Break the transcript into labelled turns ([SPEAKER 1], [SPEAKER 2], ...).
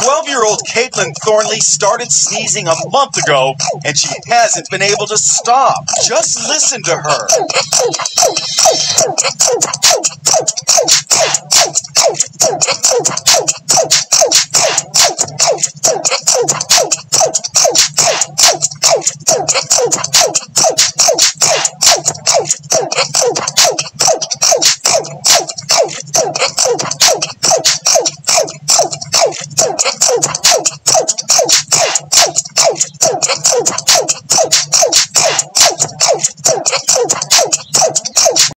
[SPEAKER 1] 12-year-old Caitlin Thornley started sneezing a month ago, and she hasn't been able to stop. Just listen to her.